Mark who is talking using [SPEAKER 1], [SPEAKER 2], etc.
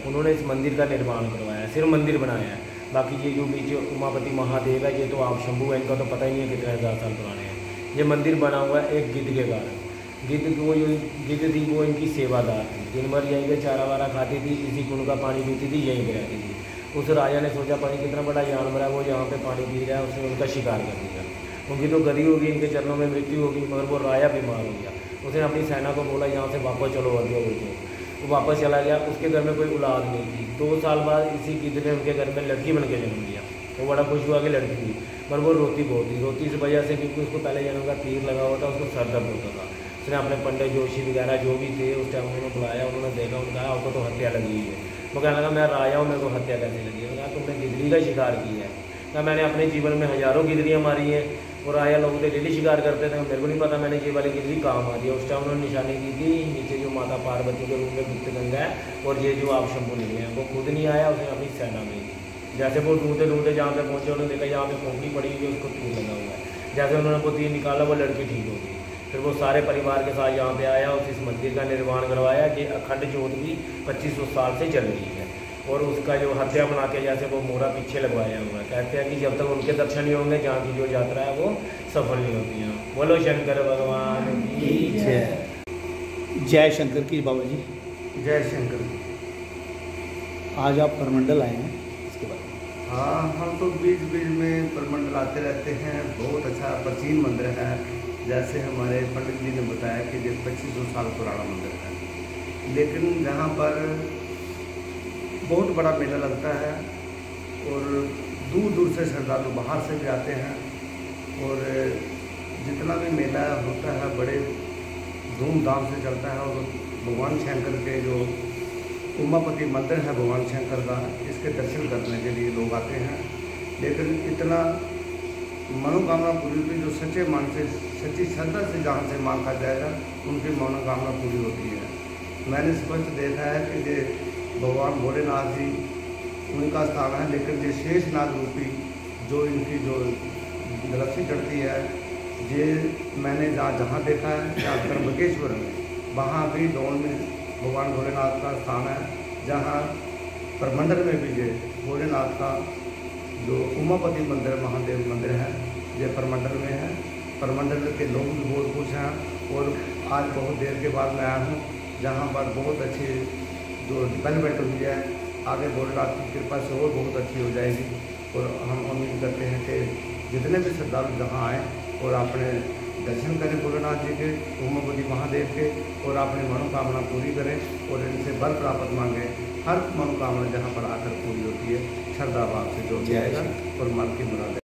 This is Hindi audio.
[SPEAKER 1] उन्होंने इस मंदिर का निर्माण करवाया है, सिर्फ मंदिर बनाया है। बाकी ये जो बीच उमापति महादेव है, ये तो आप शंभू है, इनका तो पता ही नहीं है कितने हज़ार साल पुराने हैं। ये मंदिर बना हुआ है एक गिद्ध के कारण। गिद्ध को जो गिद्ध थी वो इनकी सेवादार थी, दिन भर यहीं पे चारा वारा खाती थी, इसी कुंड का पानी पीती थी, यहीं पर रहती थी। उस राजा ने सोचा पानी कितना बड़ा जानवर है, वो यहाँ पे पानी पी रहा है, उसने उनका शिकार कर दिया। उनकी तो गति होगी, इनके चरणों में मृत्यु होगी, मगर वो राजा बीमार हो गया। उसने अपनी सेना को बोला यहाँ से वापस चलो अड्डे को। वो वापस चला गया। उसके घर में कोई औलाद नहीं थी। 2 साल बाद इसी गिद्ध ने उनके घर में लड़की बन के जन्म लिया। वो बड़ा खुश हुआ कि लड़की हुई, पर वो रोती बहुत थी। रोती इस वजह से क्योंकि उसको पहले जन्म का तीर लगा हुआ था, उसको सर दर्द होता था। उसने अपने पंडित जोशी वगैरह जो भी थे उस टाइम उन्होंने बुलाया, उन्होंने देखा, उन्होंने कहा आपको तो हत्या लगी हुई है। वो कहने लगा मैं राजा हूँ, मेरे को हत्या कैसे लगी है? कहा तुमने गिदड़ी का शिकार किया है। कहा मैंने अपने जीवन में हज़ारों गिदड़ियाँ मारी हैं, और राजा लोग तो डेली शिकार करते थे, मेरे को नहीं पता मैंने ये वाली गिदड़ी कहाँ मारी है। उस टाइम उन्होंने निशानी दी थी नीचे जो माता पार्वती के रूप में गुप्त गंगा है, और ये जो आप शंभू निकले हैं। वो खुद नहीं आया, उसने अपनी सेना में दी। जैसे वो ढूंढते ढूंढते जहाँ पे पहुँचे, उन्होंने देखा यहाँ पे खोपड़ी पड़ी हुई है, उसको तीर लगा हुआ है। जैसे उन्होंने वो तीर निकाला, वो लड़की ठीक हो गई। फिर वो सारे परिवार के साथ यहाँ पे आया, उस इस मंदिर का निर्माण करवाया कि अखंड ज्योत भी 2500 साल से जल रही है। और उसका जो हत्या बना के जैसे वो मोहरा पीछे लगवाया हुआ है। कहते हैं कि जब तक उनके दर्शन नहीं होंगे, जहाँ की जो यात्रा है वो सफल नहीं होती है। बोलो शंकर भगवान की जय।
[SPEAKER 2] जय शंकर की बाबा जी।
[SPEAKER 3] जय शंकर।
[SPEAKER 2] आज आप परमंडल आए हैं, इसके बाद?
[SPEAKER 3] हाँ, हम तो बीच बीच में परमंडल आते रहते हैं। बहुत अच्छा प्राचीन मंदिर है। जैसे हमारे पंडित जी ने बताया कि ये 2500 साल पुराना मंदिर है, लेकिन यहाँ पर बहुत बड़ा मेला लगता है और दूर दूर से श्रद्धालु बाहर से भी आते हैं। और जितना भी मेला होता है बड़े धूमधाम से चलता है। और भगवान शंकर के जो उमापति मंदिर है भगवान शंकर का, इसके दर्शन करने के लिए लोग आते हैं। लेकिन इतना मनोकामना पूरी होती है, जो सच्चे मन से सच्ची श्रद्धा से जहाँ से मांगा जाएगा उनकी मनोकामना पूरी होती है। मैंने स्पष्ट देखा है कि ये भगवान भोलेनाथ जी उनका स्थान है, लेकिन ये शेषनाग रूपी जो इनकी जो रस्सी चढ़ती है, ये मैंने जहाँ देखा है जहाँ त्र्यंबकेश्वर में, वहाँ भी डोन में भगवान भोलेनाथ का स्थान है। जहाँ परमंडल में भी ये भोलेनाथ का जो उमापति मंदिर महादेव मंदिर है, ये परमंडल में है। परमंडल के लोग भी बहुत खुश हैं। और आज बहुत देर के बाद मैं आया हूँ, जहाँ पर बहुत अच्छी जो डेवलपमेंट हुई है। आगे भोलेनाथ की कृपा से और बहुत अच्छी हो जाएगी। और हम उम्मीद करते हैं कि जितने भी श्रद्धालु जहाँ आएँ और अपने दर्शन करें भोलेनाथ जी के, उमापति महादेव के, और अपनी मनोकामना पूरी करें और इनसे वर प्राप्त मांगें। हर मनोकामना जहाँ पर आकर पूरी होती है श्रद्धा भाव से जो जाएगा और मन की मुराद